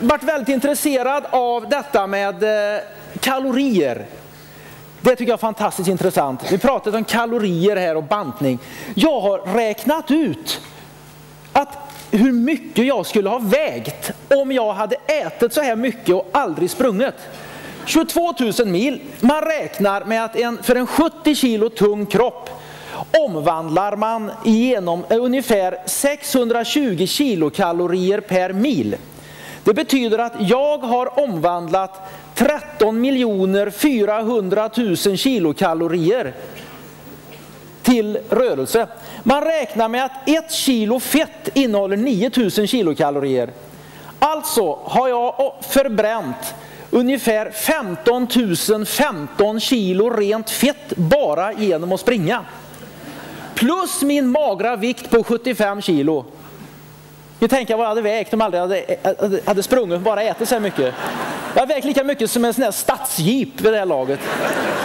varit väldigt intresserad av detta med kalorier. Det tycker jag är fantastiskt intressant. Vi pratade om kalorier här och bantning. Jag har räknat ut att hur mycket jag skulle ha vägt om jag hade ätit så här mycket och aldrig sprungit. 22 000 mil. Man räknar med att för en 70 kilo tung kropp omvandlar man igenom ungefär 620 kilokalorier per mil. Det betyder att jag har omvandlat 13 400 000 kilokalorier till rörelse. Man räknar med att 1 kilo fett innehåller 9 000 kilokalorier. Alltså har jag förbränt ungefär 15 kilo rent fett bara genom att springa. Plus min magra vikt på 75 kilo. Jag tänker vad jag hade vägt om jag aldrig hade sprungit och bara ätit så här mycket. Jag har vägt lika mycket som en sån här stadsjeep vid det här laget.